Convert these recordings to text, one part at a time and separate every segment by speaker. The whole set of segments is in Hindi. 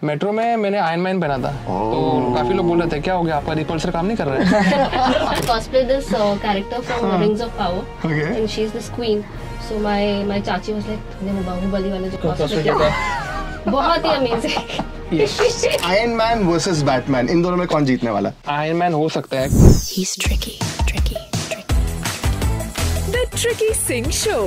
Speaker 1: मेट्रो में मैंने आयरन मैन पहना था, तो काफी लोग बोल रहे थे क्या हो गया आपका रिपल्सर काम नहीं कर रहा है।
Speaker 2: Cosplay this character from Rings of Power, and she's this queen. So my चाची was like, तुमने बाहुबली वाला जो cosplay किया बहुत ही amazing.
Speaker 3: Iron Man versus Batman, इन दोनों में कौन जीतने वाला?
Speaker 1: आयरन मैन हो सकता है।
Speaker 4: He's tricky. The Tricky Singh Show.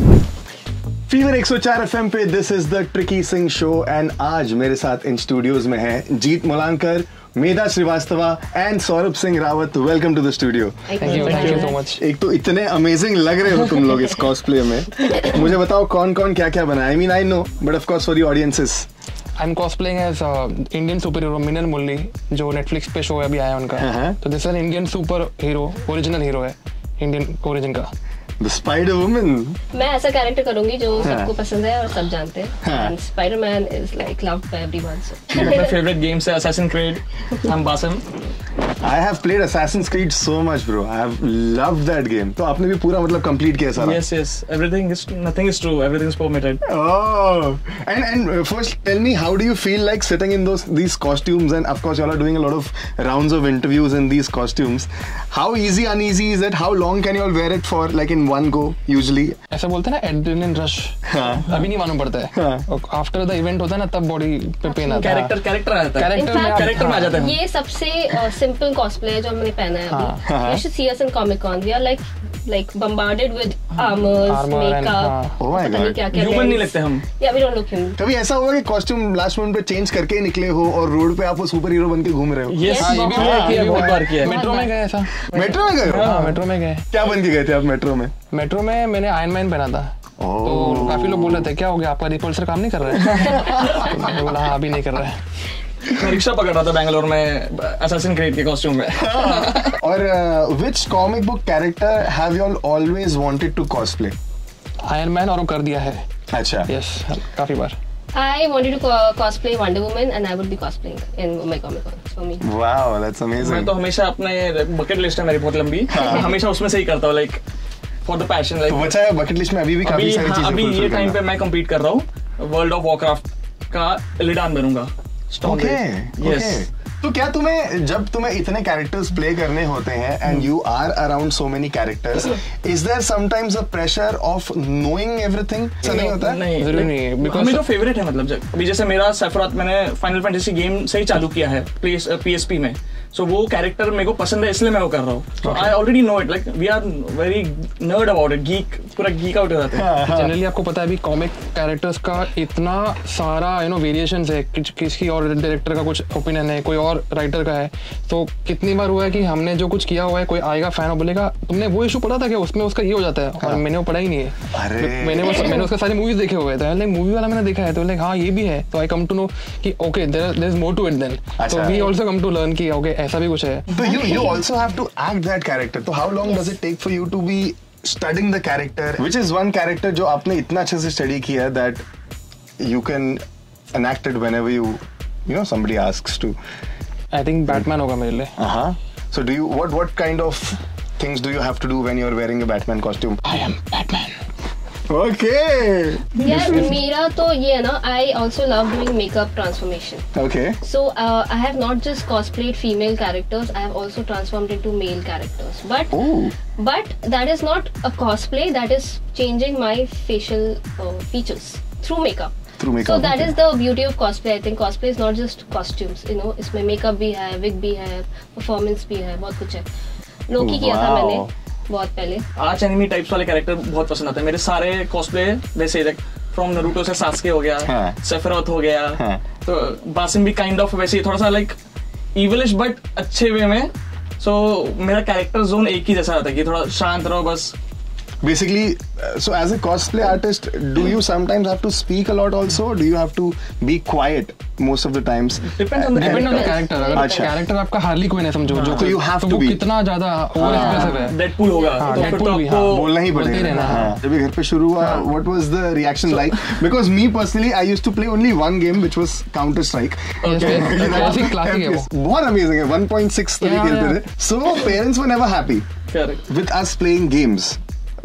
Speaker 3: Fever 104 FM पे this is the tricky Singh show and आज मेरे साथ इन स्टूडियोज में है Jeet Mulankar, Medha Shrivastava and Saurabh Singh Rawat. Welcome to the studio.
Speaker 1: Thank you so much.
Speaker 3: एक तो इतने अमेजिंग लग रहे हो तुम लोग इस कॉस्प्ले में। मुझे बताओ कौन कौन क्या क्या बना है। I mean I know but of course for the audiences.
Speaker 1: I am cosplaying as Indian super hero Minal Murali, जो नेटफ्लिक्स पे शो अभी आया उनका। तो this is an Indian super hero, original hero है इंडियन ओरिजिन का।
Speaker 3: The Spider Woman.
Speaker 2: मैं ऐसा कैरेक्टर करूंगी जो सबको पसंद है और सब जानते हैं। And Spider-Man is like loved by everyone. So.
Speaker 5: My favorite games are Assassin's Creed. I'm Basim.
Speaker 3: I have played Assassin's Creed so much, bro. I have loved that game. तो आपने भी पूरा मतलब complete किया सारा?
Speaker 5: Yes. Nothing is true. Everything is permitted.
Speaker 3: Oh, and first tell me, how do you feel like sitting in these costumes? And of course, you all are doing a lot of rounds of interviews in these costumes. How easy, uneasy is it? How long can you all wear it for, like in one go usually?
Speaker 1: ऐसा बोलते हैं ना एड्रेनलिन रश, अभी नहीं मालूम पड़ता है। आफ्टर द इवेंट होता है ना तब बॉडी पे पेन आता है।
Speaker 5: कैरेक्टर आ जाता है। कैरेक्टर में आ जाता है।
Speaker 2: ये सबसे सिंपल कॉस्प्ले है जो हमने पहना है अभी। You should see us in Comic Con. We are like bombarded with armors, makeup.
Speaker 3: Oh my God.
Speaker 5: Human नहीं लगते हम।
Speaker 2: Yeah, we don't look human.
Speaker 3: कभी ऐसा हुआ कि कॉस्ट्यूम लास्ट मोमेंट पे चेंज करके ही निकले हो और रोड पे आप वो सुपर हीरो बन के घूम रहे हो?
Speaker 5: Yes, बहुत बार किया है।
Speaker 1: मेट्रो में गए ऐसा।
Speaker 3: मेट्रो में गए?
Speaker 1: हाँ, मेट्रो में गए।
Speaker 3: क्या बन के गए थे आप मेट्रो में?
Speaker 1: मेट्रो में मैंने आयरन मैन पहना था, तो काफी लोग बोल रहे थे क्या हो गया आपका रिपल्सर काम नहीं कर रहा है। तो मैंने बोला हाँ अभी नहीं कर रहा है।
Speaker 5: मैं रिक्शा पकड़ रहा था बैंगलोर में Assassin's Creed के कॉस्ट्यूम में।
Speaker 3: और which comic book character have you all always wanted to cosplay?
Speaker 1: Iron Man और वो कर दिया है।
Speaker 3: अच्छा।
Speaker 1: यस, काफी बार।
Speaker 2: I wanted to cosplay Wonder Woman and I would be cosplaying in my Comic Con for me.
Speaker 3: Wow, that's amazing.
Speaker 5: मैं तो हमेशा अपने बकेट लिस्ट है मेरी बहुत लंबी, हमेशा उसमें से ही करता हूँ, like for the passion. Like
Speaker 3: बचा है बकेट लिस्ट में अभी भी काफी सारी चीजें।
Speaker 5: अभी ये टाइम पे मैं compete कर रहा हूँ, वर्ल्ड ऑफ वॉरक्राफ्ट का लिडान बनूंगा।
Speaker 3: Okay,
Speaker 5: yes.
Speaker 3: तो क्या जब तुम्हें इतने कैरेक्टर्स प्ले करने होते हैं and you are around so many characters, is there sometimes a pressure of knowing everything? ऐसा नहीं होता?
Speaker 5: नहीं,
Speaker 1: जरूरी नहीं है, बिकॉज़
Speaker 5: मेरा फेवरेट है। मतलब अभी जैसे मेरा सेफरात मैंने फाइनल फैंटेसी गेम से ही चालू किया है PSP में, सो वो कैरेक्टर मेरे को पसंद है इसलिए मैं वो कर रहा हूँ। I already know it, like we are very nerd about it, पूरा गीक आउट हो जाते हैं।
Speaker 1: जनरली आपको पता है अभी कॉमिक कैरेक्टर्स का इतना सारा वेरिएशंस है, किसी और डायरेक्टर का कुछ ओपिनियन है, कोई और राइटर का है। तो कितनी बार हुआ है कि हमने जो कुछ किया हुआ है, कोई आएगा फैन और बोलेगा तुमने वो इशू पढ़ा था कि उसमें उसका ये हो जाता है, और मैंने वो पढ़ा ही नहीं है। मैंने उसका सारी मूवीज देखे हुए थे, लाइक मूवी वाला मैंने देखा है, तो लाइक हाँ ये भी है। तो आई कम टू नो कि okay there is more to it then, so we also come to learn कि ओके ऐसा भी कुछ है।
Speaker 3: तो you also have to act that character. तो how long does it take for you to be studying the character? Which is one character जो आपने इतना अच्छे से study किया है that you can enact it whenever you know somebody asks to?
Speaker 1: I think Batman होगा मेरे लिए।
Speaker 3: So do you what kind of things do you have to do when you're wearing a Batman costume?
Speaker 1: I am Batman.
Speaker 3: Okay.
Speaker 2: यार मेरा तो ये है ना, I also love doing makeup transformation.
Speaker 3: Okay.
Speaker 2: So I have not just cosplayed female characters, I have also transformed into male characters. But that is not a cosplay, that is changing my facial features through makeup. So that is the beauty of cosplay. I think cosplay is not just costumes, you know, इसमें makeup भी है, wig भी है, performance भी है, बहुत कुछ है। लोकी किया था मैंने बहुत पहले।
Speaker 5: आर्च एनिमी टाइप्स वाले कैरेक्टर बहुत पसंद आते हैं मेरे सारे कॉस्प्ले, वैसे लाइक फ्रॉम नारुतो से सास्के हो गया, सेफरोथ हो गया, तो बासिम भी काइंड ऑफ वैसे ही थोड़ा सा लाइक इविलिश बट अच्छे वे में। सो मेरा कैरेक्टर जोन एक ही जैसा रहता है कि थोड़ा शांत रहो बस।
Speaker 3: Basically, so as a cosplay artist, do you sometimes have to speak a lot also? Do you have to be quiet most of the times?
Speaker 5: Depends on the
Speaker 1: character. अगर कैरेक्टर आपका हार्ली क्वीन है समझो, जो
Speaker 3: तो you have to
Speaker 1: वो
Speaker 3: be
Speaker 1: कितना ज्यादा ओवर एक्सप्रेसिव है।
Speaker 5: डेडपूल होगा तो फिर तो आपको
Speaker 3: बोलना ही पड़ेगा। जब ये घर पे शुरू हुआ, what was the reaction like? Because me personally, I used to play only one game, which was Counter Strike.
Speaker 1: Classic है वो,
Speaker 3: बहुत अमेजिंग है। 1.6 तक खेलते थे। So parents were never happy with us playing games.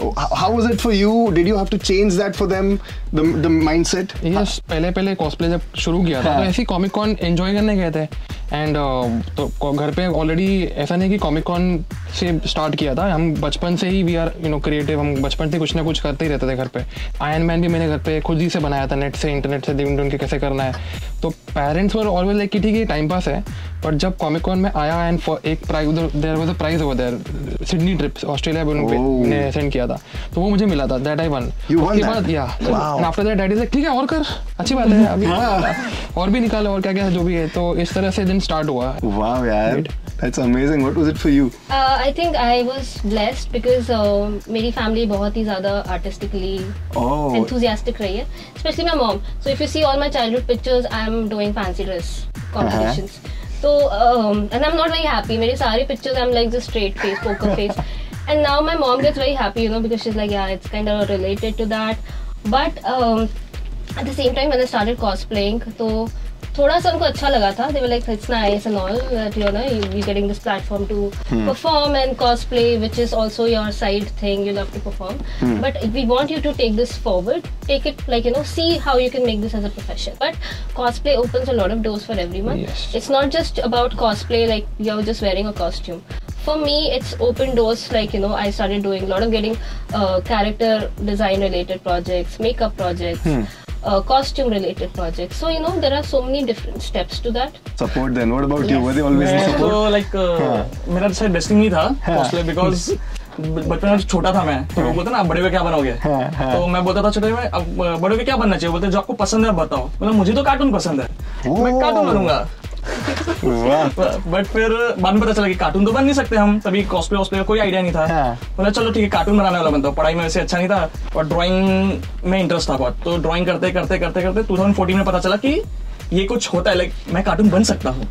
Speaker 3: How was it for you? Did you have to change that for them, the mindset?
Speaker 1: Yes, पहले कॉस्प्ले जब शुरू किया था तो ऐसी कॉमिक कॉन एंजॉय करने गए थे एंड तो घर पे ऑलरेडी ऐसा नहीं कि कॉमिक कॉन से स्टार्ट किया था, हम बचपन से ही वी आर क्रिएटिव, हम बचपन से कुछ ना कुछ करते ही रहते थे घर पे। आयरन मैन भी मैंने घर पे खुद ही से बनाया था, नेट से इंटरनेट से ढूंढ के कैसे करना है। तो पेरेंट्स वर ऑलवेज लाइक कि ठीक है टाइम पास है, बट जब कॉमिक कॉन में आया एंड एक प्राइज उधर there was a prize over there, Sydney trip Australia ने सेंड किया था तो वो मुझे मिला था, दैट आई वन। उसके बाद या after that dad is like ठीक है और कर, अच्छी बात है अभी और भी निकालो और क्या क्या जो भी है, तो इस तरह से दिन स्टार्ट हुआ।
Speaker 3: वाओ यार, that's amazing. What was it for you?
Speaker 2: I think I was blessed because मेरी फैमिली बहुत ही ज़्यादा artistically enthusiastic रही है, especially my mom. So if you see all my childhood pictures, I'm doing fancy dress competitions. So and I'm not very happy. मेरी सारी pictures I'm like just straight face, poker face. And now my mom gets very happy, because she's like, yeah, it's kind of related to that. But at the same time when I started cosplaying, तो थोड़ा सा उनको अच्छा लगा था. They were like, it's nice and all that you're getting this platform to perform and cosplay, which is also your side thing. You love to perform, but we want you to take this forward. Take it like see how you can make this as a profession. But cosplay opens a lot of doors for everyone.
Speaker 1: Yes.
Speaker 2: It's not just about cosplay like you're just wearing a costume. For me, it's open doors. Like I started doing a lot of getting character design related projects, makeup projects. Costume related projects. So there are so many different steps to that.
Speaker 3: Support then. What about you? Were they always in support?
Speaker 5: So like मेरा शायद डेस्टिनी था cosplay because बचपन में छोटा था मैं, तो वो बोलते ना बड़े में क्या बनोगे, तो मैं बोलता था छोटे में अब बड़े में क्या बनना चाहिए, बोलते जो आपको पसंद है बताओ, मतलब मुझे तो कार्टून पसंद है, मैं कार्टून बनूंगा। बट फिर बाद में पता चला कि कार्टून तो बन नहीं सकते हम, तभी कॉस्प्ले वॉस्प्ले का कोई आइडिया नहीं था। बोला चलो ठीक है कार्टून बनाने वाला बनता हूँ। पढ़ाई में वैसे अच्छा नहीं था और ड्राइंग में इंटरेस्ट था बहुत, तो ड्राइंग करते करते करते करते 2014 में पता चला कि ये कुछ होता है, लाइक मैं कार्टून बन सकता हूँ।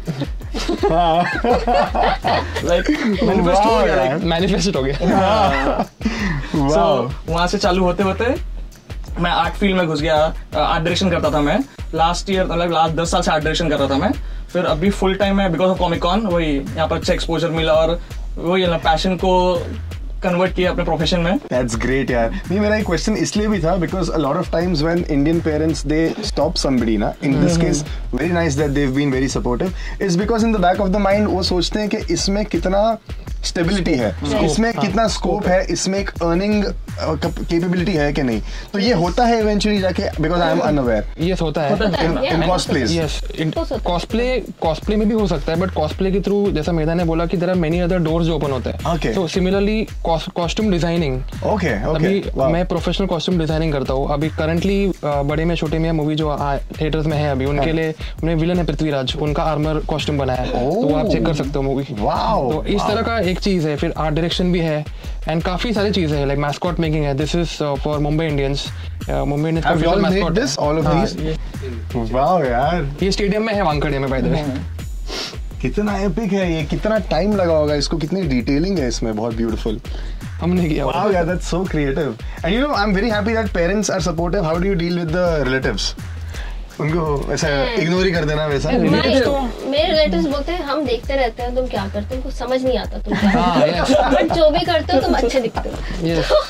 Speaker 1: मैनिफेस्ट हो गया।
Speaker 5: वहां से चालू होते होते मैं आर्ट फील्ड में घुस गया। आर्ट डायरेक्शन करता था मैं लास्ट 10 साल से आर्ट डायरेक्शन कर रहा था मैं। फिर अभी फुल टाइम में बिकॉज ऑफ कॉमिक कॉन वही यहाँ पर अच्छा एक्सपोजर मिला और वही पैशन को कन्वर्ट किया अपने प्रोफेशन में।
Speaker 3: That's great यार। नहीं मेरा एक क्वेश्चन इसलिए भी था because a lot of times when Indian parents they stop somebody ना, in this case very nice that they've been very supportive, is because in the back of the mind वो सोचते हैं कि इसमें कितना स्टेबिलिटी है, इसमें कितना स्कोप है, इसमें एक अर्निंग कैपेबिलिटी है कि नहीं। तो ये होता है इवेंचुअली जाके because I am unaware.
Speaker 1: Yes होता है
Speaker 3: इन कॉस्प्लेज।
Speaker 1: यस कॉस्प्ले में भी हो सकता है, बट कॉस्प्ले के थ्रू जैसा मेधा ने बोला कि there are many other doors जो ओपन होते हैं। तो सिमिलरली कॉस्ट्यूम डिजाइनिंग, अभी मैं प्रोफेशनल कॉस्ट्यूम डिजाइनिंग करता हूँ। अभी करंटली बड़े में छोटे में मूवी जो थिएटर्स में है अभी उनके लिए उन्हें विलन है पृथ्वीराज, उनका आर्मर कॉस्ट्यूम बनाया है, तो आप चेक कर सकते हो मूवी। तो इस तरह का एक चीज है। फिर आर्ट डायरेक्शन भी है एंड काफी सारी चीजें हैं, लाइक मैस्कॉट मेकिंग है। This is for Mumbai Indians. Mumbai Indians का official mascot this all of this. Wow यार, ये स्टेडियम में है वानखेड़े में बाय द वे।
Speaker 3: कितना एपिक है ये, कितना टाइम लगा होगा इसको, कितनी डिटेलिंग है इसमें, बहुत ब्यूटीफुल
Speaker 1: हमने किया।
Speaker 3: Wow, yeah, that's so creative. And I'm very happy that parents are supportive. How do you deal with the relatives? उनको ऐसा इग्नोर ही कर देना वैसा?
Speaker 2: मेरे रिलेटिव्स बोलते हैं हम देखते रहते हैं तुम क्या करते हो, तुमको समझ नहीं आता तुम क्या, बट जो भी करते हो तुम अच्छे दिखते हो।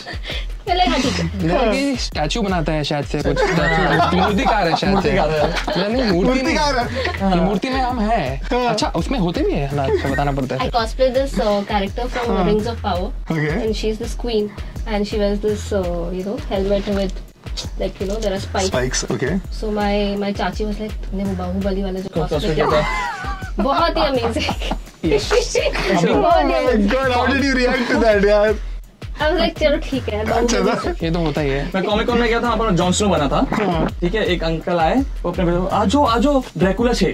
Speaker 1: स्टैचू बनाता है शायद से, कुछ मूर्तिकार है शायद से। नहीं मूर्ति में हम है। अच्छा उसमें होते भी है ना, बताना पड़ता है।
Speaker 2: I cosplay this character from Rings of Power, and she's this queen, and she wears this helmet with like there are spikes.
Speaker 3: Okay.
Speaker 2: So my चाची was like तुमने वो बाहुबली वाला जो cosplay किया था बहुत ही amazing.
Speaker 3: Oh my God, how did you react to that यार?
Speaker 2: I was like चलो ठीक है,
Speaker 1: ये तो होता ही है।
Speaker 5: मैं कॉमिक कॉन में गया था, वहाँ पर जॉन स्नो बना था। ठीक है, एक अंकल आए, वो अपने बेटे आजो ड्रैकुला छे।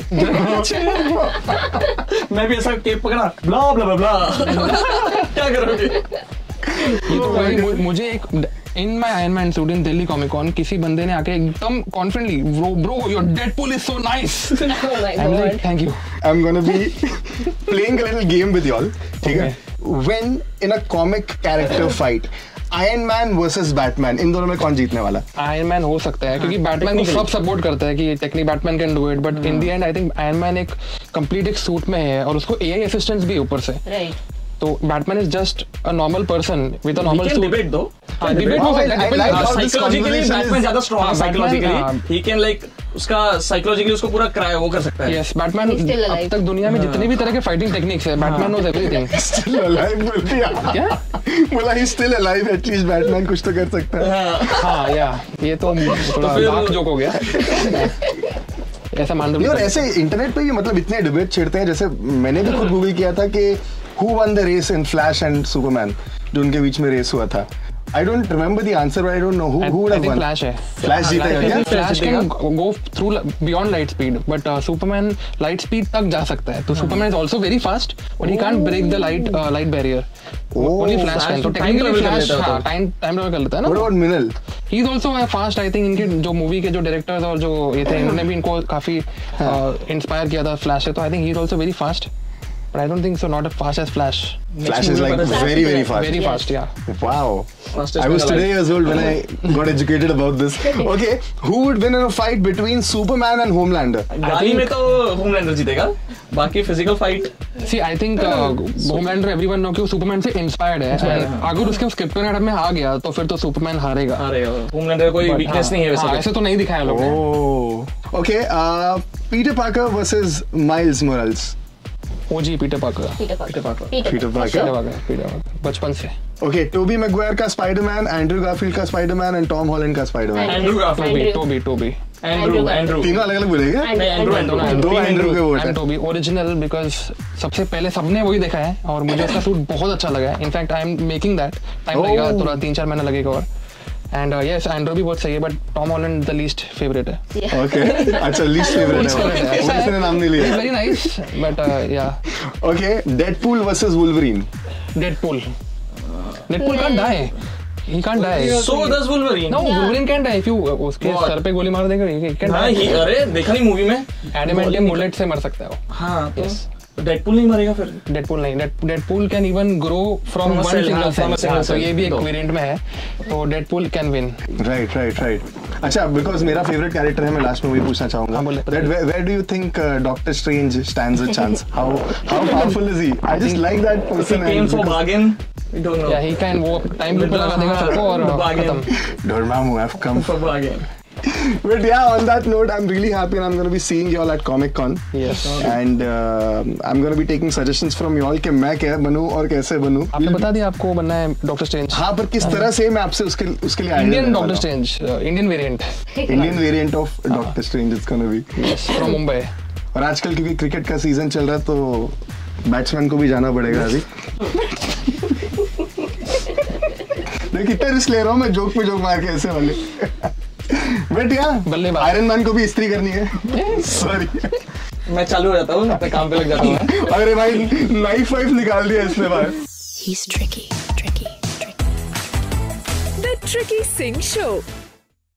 Speaker 5: मैं भी ऐसा केप पकड़ा, ब्ला ब्ला ब्ला क्या करोगे?
Speaker 1: ये तो भाई मुझे एक in my Iron Man suit in Delhi comic con किसी बंदे ने आके एकदम confidently bro your Deadpool is so nice. I'm like thank you.
Speaker 3: I'm gonna be playing a little game with y'all. ठीक है? When in a comic character fight, Iron Man versus Batman, इन दोनों में कौन जीतने वाला?
Speaker 1: Iron Man हो सकता है क्योंकि बैटमैन को सब सपोर्ट करता है कि technique Batman can do it, but in the end I think Iron Man एक कंप्लीट एक सूट में है और उसको एआई असिस्टेंस भी ऊपर से। तो Batman is just a normal person with a normal suit.
Speaker 5: Debate दो
Speaker 1: डिबेट हो सकता है.
Speaker 5: साइकोलॉजिकली बैटमैन ज्यादा स्ट्रांग है. साइकोलॉजिकली ही कैन लाइक उसका साइकोलॉजिकली उसको पूरा क्राई वो कर सकता है.
Speaker 1: यस, बैटमैन अब तक दुनिया में जितने भी तरह के फाइटिंग टेक्निक्स है, Batman knows everything.
Speaker 3: Still alive बोल दिया क्या? बोला ही स्टिल अलाइव, एटलीस्ट बैटमैन कुछ तो कर सकता है.
Speaker 1: हाँ या ये तो थोड़ा डार्क जोक हो गया. ऐसा मान लो.
Speaker 3: और ऐसे इंटरनेट पे भी मतलब इतने डिबेट छिड़ते हैं. जैसे मैंने भी खुद गूगल किया था कि who won the race in Flash and Superman, जो उनके बीच में रेस हुआ था. I don't remember the answer, but I don't know who would have won.
Speaker 1: Flash है.
Speaker 3: Flash जीतेगा क्या?
Speaker 1: Flash can go through beyond light speed, but Superman light speed तक जा सकता है. तो Superman is also very fast, but he can't break the light barrier. Only Flash can. तो technically Flash time travel कर लेता है ना.
Speaker 3: What about Minal?
Speaker 1: He is also fast. I think इनके जो मूवी के जो डायरेक्टर्स और जो ये थे, इन्होंने भी इनको काफी इंस्पायर किया था Flash से. तो I think he is also very fast. But I don't think so. Not as fast as Flash.
Speaker 3: Flash is like very fast.
Speaker 1: Very fast, yeah.
Speaker 3: Wow. I was today years old when I got educated about this. Okay, who would win in a fight between Superman and Homelander?
Speaker 5: गाली में तो Homelander जीतेगा. बाकी physical fight.
Speaker 1: See, I think Homelander everyone know कि वो Superman से inspired है. अगर उसके स्क्रिप्ट में आ गया तो फिर तो Superman हारेगा.
Speaker 5: Homelander कोई weakness नहीं है वैसे.
Speaker 1: ऐसे तो नहीं दिखाया लोगों ने.
Speaker 3: Okay, Peter Parker versus Miles Morales.
Speaker 1: OG Peter Parker.
Speaker 3: Peter Parker.
Speaker 1: बचपन से.
Speaker 3: Okay, Tobey Maguire का स्पाइडरमैन, एंड्रू गारफील्ड का स्पाइडरमैन एंड टॉम हॉलैंड का स्पाइडरमैन.
Speaker 5: एंड्रू
Speaker 3: तीनों अलग अलग बोलेगा. दो एंड्रू के वोट हैं.
Speaker 1: टोबी ओरिजिनल बिकॉज सबसे पहले सबने वही देखा है और मुझे उसका सूट बहुत अच्छा लगा है. In fact I am making that. Time लगेगा थोड़ा 3-4 महीना लगेगा और. And yes, एंड्रू भी बहुत सही है, but Tom Holland the least favorite है.
Speaker 3: Okay, अच्छा least favorite है. उसने नाम नहीं लिया.
Speaker 1: He's very nice, but yeah.
Speaker 3: Okay, Deadpool versus Wolverine.
Speaker 1: Deadpool can't die. He can't die.
Speaker 5: So does Wolverine.
Speaker 1: No, Wolverine can't die if you उसके सर पे गोली मार देगा. He can't die.
Speaker 5: अरे देखा नहीं मूवी में.
Speaker 1: Adamantium bullet से मर सकता है वो.
Speaker 5: हाँ. Yes. डेडपूल नहीं मरेगा फिर.
Speaker 1: डेडपूल नहीं. Deadpool can even grow from one single cell. तो ये भी एक वेरिएंट में है. तो डेडपूल कैन विन.
Speaker 3: राइट. अच्छा, बिकॉज मेरा फेवरेट कैरेक्टर है, मैं लास्ट में वही पूछना चाहूंगा. Where do you think Doctor Strange stands a chance? How powerful is he? I just like that person.
Speaker 5: He came for bargain. We don't know.
Speaker 1: Yeah, he can वो टाइम लूप लगा देगा सबको और खत्म.
Speaker 3: Dormammu, I've come
Speaker 5: for bargain.
Speaker 3: But yeah, on that note, I'm really happy and I'm going to be seeing you all at Comic Con.
Speaker 1: Yes.
Speaker 3: And I'm going to be taking suggestions from you all कि मैं क्या बनूं और कैसे बनूं.
Speaker 1: आपने बता दिया आपको बनना है डॉक्टर स्ट्रेंज.
Speaker 3: हाँ, पर किस तरह से मैं आपसे उसके लिए
Speaker 1: Indian doctor strange, Indian variant
Speaker 3: of doctor strange is gonna be
Speaker 1: from Mumbai.
Speaker 3: और आजकल क्योंकि क्रिकेट का सीजन चल रहा है तो बैट्समैन को भी जाना पड़ेगा अभी. कितना रिस्क ले रहा हूँ मैं जोक पे जोक मार के ऐसे वाले. बट यार आयरन मैन को भी इस्त्री करनी है. सॉरी,
Speaker 5: मैं चालू हो जाता हूँ, अपने काम पे लग जाता हूँ.
Speaker 3: अरे भाई नाइफ वाइफ निकाल दिया इसने बाहर.
Speaker 4: He's tricky. The Tricky Singh Show.